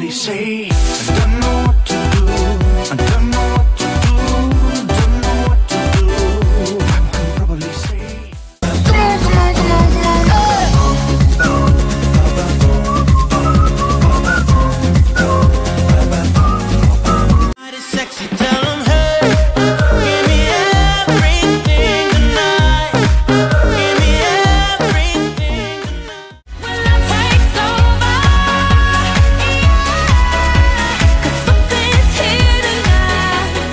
probably say, I don't know what to do, I don't know what to do, don't know what to do. I can probably say, come on, come on, come on, come on, hey. It's sexy, tell 'em, hey, give me everything tonight, give me everything tonight. When I take over, yeah, 'cause something's here tonight.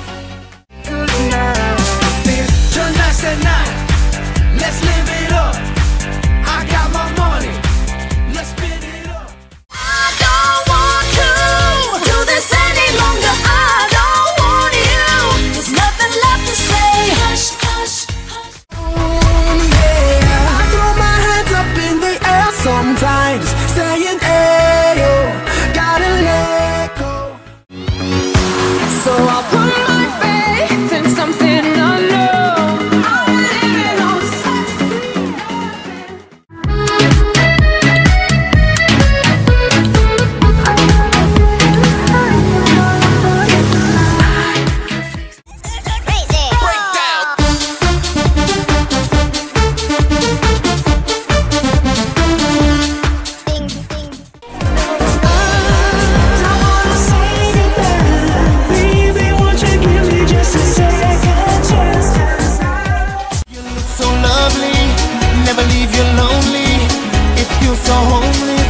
Tonight's the night, let's live it up. I got my money, let's spin it up. I don't want to do this any longer. I don't want you. There's nothing left to say. Hush, hush, hush. Yeah, I throw my hands up in the air sometimes, saying, hey, yo, gotta let go. So I'll put my faith in something unknown. I'm living on Baby, won't you give me just a second chance? You look so lovely, never leave you lonely. It feels so homely